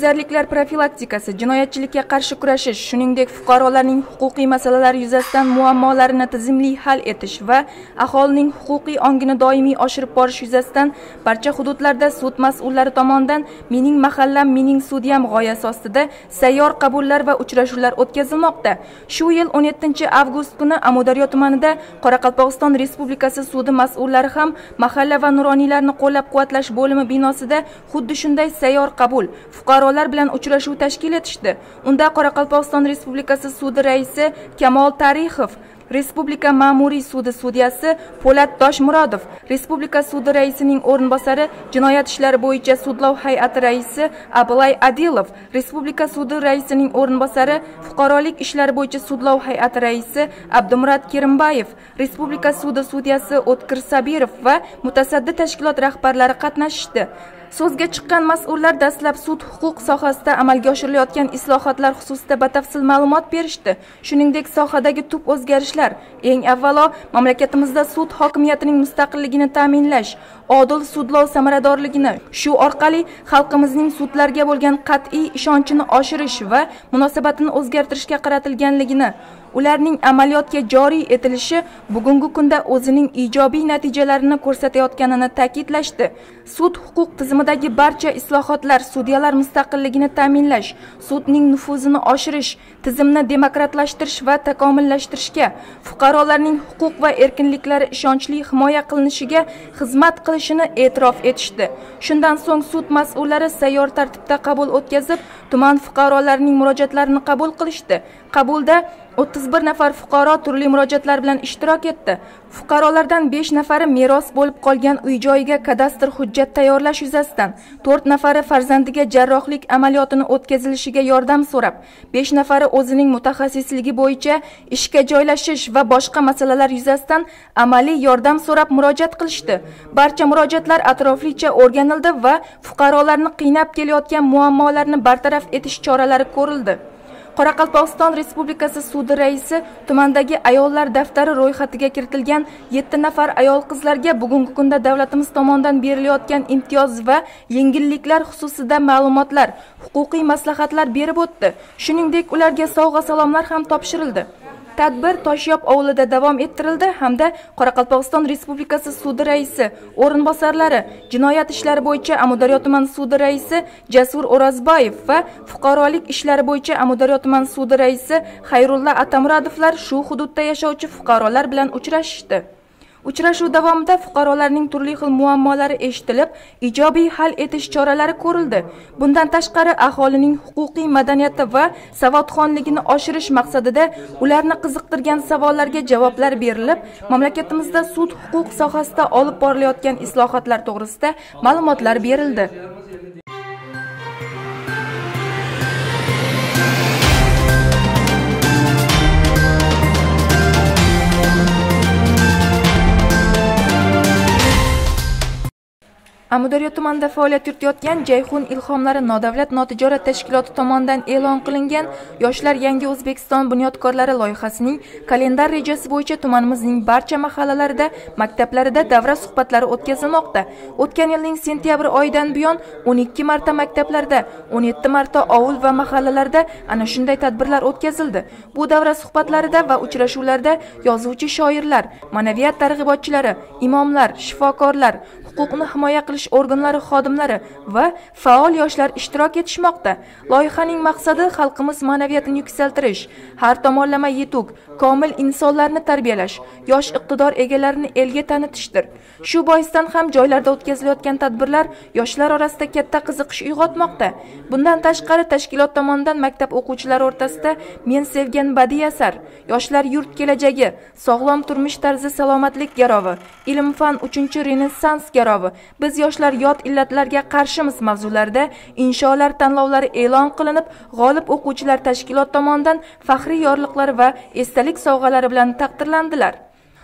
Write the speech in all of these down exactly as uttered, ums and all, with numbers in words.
Huquqbuzarliklar profilaktikasi, jinoyatchilikka qarshi kurashish, shuningdek fuqarolarning huquqiy masalalari yuzasidan muammolarini tizimli hal etish va aholining huquqiy ongini doimiy oshirib borish yuzasidan barcha hududlarda sud mas'ullari tomonidan "Mening mahallam, mening sudyam" g'oyasi ostida sayyor qabullar va uchrashuvlar o'tkazilmoqda. Shu yil o'n yettinchi avgust kuni Amudaryo tumanida Qoraqalpog'iston Respublikasi sudi mas'ullari ham mahalla va nuroniylarni qo'llab-quvvatlash bo'limi binosida xuddi shunday sayyor qabul, fuqarolar bilan uchrashuv tashkil etishdi. Unda Qoraqalpog'iston Respublikasi sudi raisi Kamol Tarixov, Respublika ma'muriy sudi sudyasi Po'lat Toshmurodov, Respublika sudi raisining o'rinbosari, Jinoyat ishlari bo'yicha sudlov hay'ati raisi Abulay Adilov, Respublika sudi raisining o'rinbosari, Fuqarolik ishlari bo'yicha sudlov hay'ati raisi Abdumurod Kerimbayev, Respublika sudi sudyasi O'tkir Sabirov va mutasaddi tashkilot rahbarlari qatnashishdi. So'zga chiqqan mas'ullar dastlab sud huquq sohasida amalga oshirilayotgan islohotlar xususida batafsil ma'lumot berishdi. Shuningdek, sohadagi tub o'zgarishlar, eng avvalo, mamlakatimizda sud hokimiyatining mustaqilligini ta'minlash, odil sudlov samaradorligini, shu orqali xalqimizning sudlarga bo'lgan qat'iy ishonchini oshirish va munosabatini o'zgartirishga qaratilganligini, ularning amaliyotga joriy etilishi bugungi kunda o'zining ijobiy natijalarini ko'rsatayotganini ta'kidlashdi. Sud huquq tizimidagi barcha islohotlar sudyalar mustaqilligini ta'minlash, sudning nufuzini oshirish, tizimni demokratlashtirish va takomillashtirishga, fuqarolarning huquq va erkinliklari ishonchli himoya qilinishiga xizmat qilishini e'tirof etishdi. Shundan so'ng sud mas'ullari sayyor tartibda qabul o'tkazib, tuman fuqarolarining murojaatlarini qabul qilishdi. Qabulda o'ttiz bir nafar fuqaro turli murojaatlar bilan ishtirok etdi. Fuqarolardan besh nafari meros bo'lib qolgan uy-joyiga kadastr hujjat tayyorlash yuzasidan, to'rt nafari farzandiga jarrohlik amaliyotini o'tkazilishiga yordam so'rab, besh nafari o'zining mutaxassisligi bo'yicha ishga joylashish va boshqa masalalar yuzasidan amaliy yordam so'rab murojaat qilishdi. Barcha murojaatlar atroflicha o'rganildi va fuqarolarni qiynab kelayotgan muammolarni bartaraf etish choralari ko'rildi. Qoraqalpog'iston Respublikasi sudi raisi tumandagi ayollar daftari ro'yxatiga kiritilgan yetti nafar ayol-qizlarga bugungi kunda davlatimiz tomonidan berilayotgan imtiyoz va yengilliklar xususida ma'lumotlar, huquqiy maslahatlar berib o'tdi. Shuningdek, ularga sovg'a-salomlar ham topshirildi. Tadbir Toshyob ovulida davom ettirildi hamda Qoraqalpog'iston Respublikasi sudi raisi, o'rinbosarlari, Jinoyat ishlari bo'yicha Amudaryo tuman sudi raisi Jasur O'razboyev va Fuqarolik ishlari bo'yicha Amudaryo tuman sudi raisi Xayrulla Atamuradovlar shu hududda yashovchi fuqarolar bilan uchrashishdi. Uchrashuv davomida fuqarolarning turli xil muammolari eshitilib, ijobiy hal etish choralari ko'rildi. Bundan tashqari, aholining huquqiy madaniyati va savodxonligini oshirish maqsadida ularni qiziqtirgan savollarga javoblar berilib, mamlakatimizda sud huquq sohasida olib borilayotgan islohotlar to'g'risida ma'lumotlar berildi. Amudaryo tumanida faoliyat yuritayotgan Jayhun ilhomlari nodavlat notijorat tashkiloti tomonidan e'lon qilingan Yoshlar Yangi O'zbekiston bunyodkorlari loyihasining kalendar rejasi bo'yicha tumanimizning barcha mahallalarida, maktablarida davra suhbatlari o'tkazilmoqda. O'tgan yilning sentyabr oyidan buyon o'n ikki marta maktablarda, o'n yetti marta ovul va mahallalarda ana shunday tadbirlar o'tkazildi. Bu davra suhbatlarida va uchrashuvlarda yozuvchi shoirlar, ma'naviyat targ'ibotchilari, imomlar, shifokorlar, huquqni himoya qilish organlari xodimlari va faol yoshlar ishtirok etishmoqda. Loyihaning maqsadi xalqimiz ma'naviyatini yuksaltirish, har tomonlama yetuk, komil insonlarni tarbiyalash, yosh iqtidor egalarini elga tanitishdir. Shu boisdan ham joylarda o'tkazilayotgan tadbirlar yoshlar orasida katta qiziqish uyg'otmoqda. Bundan tashqari, tashkilot tomonidan maktab o'quvchilari o'rtasida Men sevgan badiiy asar, Yoshlar yurt kelajagi, Sog'lom turmush tarzi salomatlik garovi, Ilm-fan uchinchi renessans garovi, Biz yoshlar yot illatlarga qarshimiz mavzularida insholar tanlovlari e'lon qilinib, g'olib o'quvchilar tashkilot tomonidan faxriy yorliqlar va esdalik sovg'alari bilan taqdirlandilar.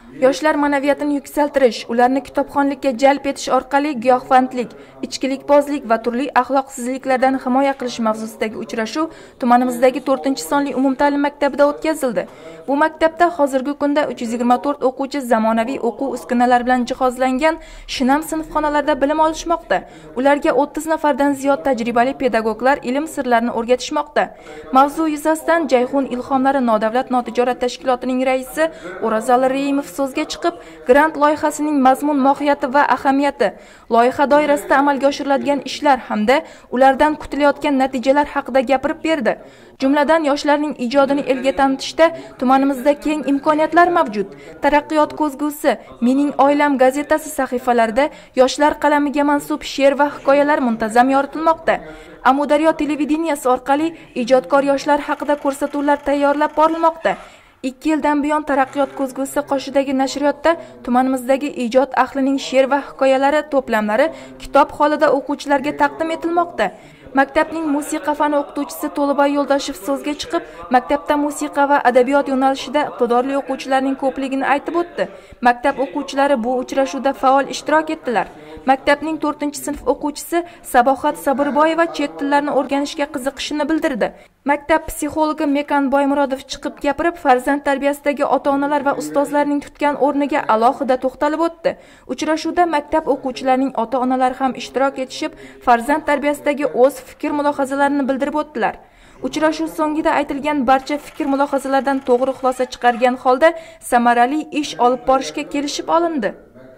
Yoshlar ma'naviyatini yuksaltirish, ularni kitobxonlikka jalb etish orqali giyohvandlik, ichkilikbozlik va turli axloqsizliklardan himoya qilish mavzusidagi uchrashuv tumanimizdagi to'rtinchi sonli umumta'lim maktabida o'tkazildi. Bu maktabda hozirgi kunda uch yuz yigirma to'rt o'quvchi zamonaviy o'quv uskunalar bilan jihozlangan shinam sinfxonalarda bilim olishmoqda. Ularga o'ttiz nafardan ziyod tajribali pedagoglar ilm sirlarini o'rgatishmoqda. Mavzu yuzasidan Jayhun ilhomlari nodavlat notijorat tashkilotining raisi O'razali Reyimov so'zga chiqib, grant loyihasining mazmun mohiyati va ahamiyati, loyiha doirasida amalga oshiriladigan ishlar hamda ulardan kutilayotgan natijalar haqida gapirib berdi. Jumladan, yoshlarning ijodini elga tanitishda tumanimizda keng imkoniyatlar mavjud. Taraqqiyot ko'zgusi Mening oilam gazetasi sahifalarida yoshlar qalamiga mansub she'r va hikoyalar muntazam yoritilmoqda. Amudaryo televideniyasi orqali ijodkor yoshlar haqida ko'rsatuvlar tayyorlab borilmoqda. ikki yildan buyon Taraqqiyot ko'zgusi qoshidagi nashriyotda tumanimizdagi ijod ahlining she'r va hikoyalari to'plamlari kitob holida o'quvchilarga taqdim etilmoqda. Maktabning musiqa fani o'qituvchisi To'liboy Yo'ldoshev so'zga chiqib, maktabda musiqa va adabiyot yo'nalishida iqtidorli o'quvchilarning ko'pligini aytib o'tdi. Maktab o'quvchilari bu uchrashuvda faol ishtirok etdilar. Maktabning to'rtinchi sinf o'quvchisi Sabohat Saburboyeva chet tillarini o'rganishga qiziqishini bildirdi. Maktab psixologi Mekan Boymurodov chiqib gapirib, farzand tarbiyasidagi ota-onalar va ustozlarning tutgan o'rniga alohida to'xtalib o'tdi. Uchrashuvda maktab o'quvchilarining ota-onalari ham ishtirok etishib, farzand tarbiyasidagi o'z fikr-mulohazalarini bildirib o'tdilar. Uchrashuv so'ngida aytilgan barcha fikr-mulohazalardan to'g'ri xulosa chiqargan holda samarali ish olib borishga kelishib olindi.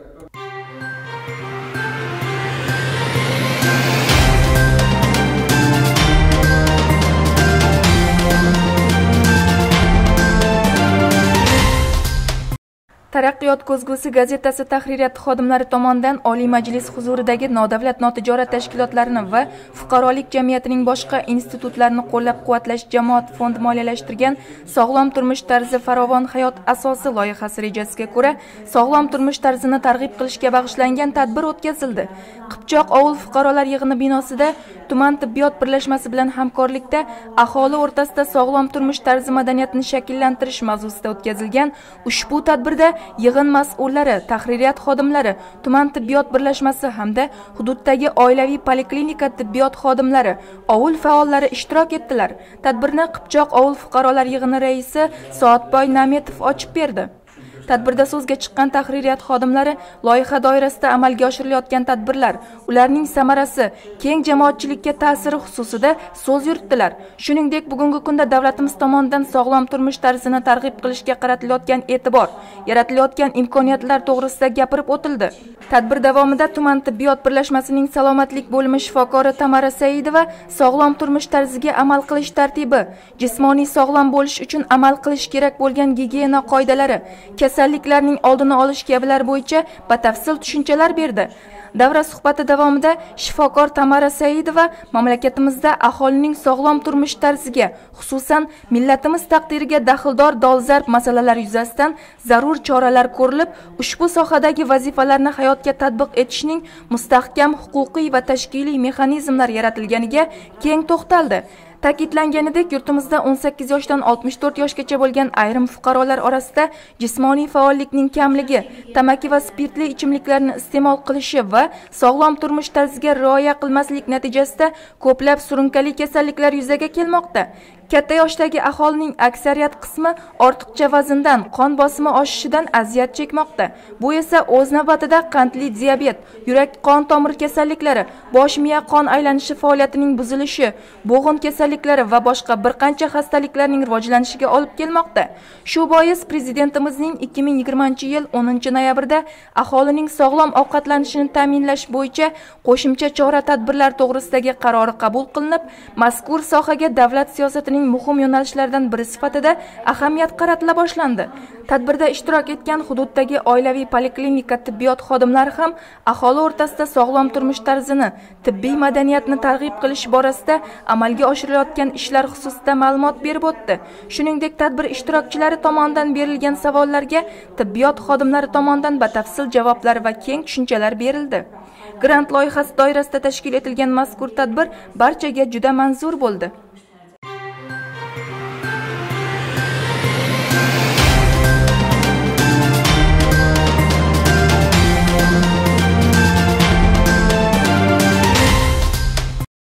Taraqqiyot ko'zgusi gazetasi tahririyati xodimlari tomonidan Oliy Majlis huzuridagi nodavlat notijorat tashkilotlarini va fuqarolik jamiyatining boshqa institutlarini qo'llab-quvvatlash jamoat fondi moliyalashtirgan Sog'lom turmush tarzi farovon hayot asosi loyihasi rejasiga ko'ra sog'lom turmush tarzini targ'ib qilishga bag'ishlangan tadbir o'tkazildi. Qipchoq ovul fuqarolar yig'ini binosida tuman tibbiyot birlashmasi bilan hamkorlikda aholi o'rtasida sog'lom turmush tarzi madaniyatini shakllantirish mavzusida o'tkazilgan ushbu tadbirda yig'in mas'ullari, tahririyat xodimlari, tuman tibbiyot birlashmasi hamda hududdagi oilaviy poliklinika tibbiyot xodimlari, ovul faollari ishtirok etdilar. Tadbirni Qipchoq ovul fuqarolar yig'ini raisi Soatboy Nametov ochib berdi. Tadbirda so'zga chiqqan tahririyat xodimlari loyiha doirasida amalga oshirilayotgan tadbirlar, ularning samarasi, keng jamoatchilikka ta'siri xususida so'z yuritdilar. Shuningdek, bugungi kunda davlatimiz tomonidan sog'lom turmush tarzini targ'ib qilishga qaratilayotgan e'tibor, yaratilayotgan imkoniyatlar to'g'risida gapirib o'tildi. Tadbir davomida tuman tibbiyot birlashmasining salomatlik bo'limi shifokori Tamara Saidova sog'lom turmush tarziga amal qilish tartibi, jismoniy sog'lom bo'lish uchun amal qilish kerak bo'lgan gigiyena qoidalari, kasalliklarning oldini olish kabilar bo'yicha batafsil tushunchalar berdi. Davra suhbati davomida shifokor Tamara Saidova mamlakatimizda aholining sog'lom turmush tarziga, xususan millatimiz taqdiriga daxldor dolzarb masalalar yuzasidan zarur choralar ko'rilib, ushbu sohadagi vazifalarni hayotga tatbiq etishning mustahkam huquqiy va tashkiliy mexanizmlar yaratilganiga keng to'xtaldi. Ta'kidlanganidek, yurtimizda o'n sakkiz yoshdan oltmish to'rt yoshgacha bo'lgan ayrim fuqarolar orasida jismoniy faollikning kamligi, tamaki va spirtli ichimliklarni iste'mol qilishi va sog'lom turmush tarziga rioya qilmaslik natijasida ko'plab surunkali kasalliklar yuzaga kelmoqda. Katta yoshdagi aholining aksariyat qismi ortiqcha vazndan, qon bosimi oshishidan aziyat chekmoqda. Bu esa o'z navbatida qandli diabet, yurak-qon tomir kasalliklari, bosh miya qon aylanishi faoliyatining buzilishi, bo'g'in kasalliklari va boshqa bir qancha xastaliklarning rivojlanishiga olib kelmoqda. Shu bois Prezidentimizning ikki ming yigirmanchi yil o'ninchi noyabrda aholining sog'lom ovqatlanishini ta'minlash bo'yicha qo'shimcha chora-tadbirlar to'g'risidagi qarori qabul qilinib, mazkur sohaga davlat siyosatining muhim yo'nalishlaridan biri sifatida ahamiyat qaratila boshlandi. Tadbirda ishtirok etgan hududdagi oilaviy poliklinika tibbiyot xodimlari ham aholi o'rtasida sog'lom turmush tarzini, tibbiy madaniyatni targ'ib qilish borasida amalga oshirilayotgan ishlar xususida ma'lumot berib o'tdi. Shuningdek, tadbir ishtirokchilari tomonidan berilgan savollarga tibbiyot xodimlari tomonidan batafsil javoblar va keng tushunchalar berildi. Grant loyihasi doirasida tashkil etilgan mazkur tadbir barchaga juda manzur bo'ldi.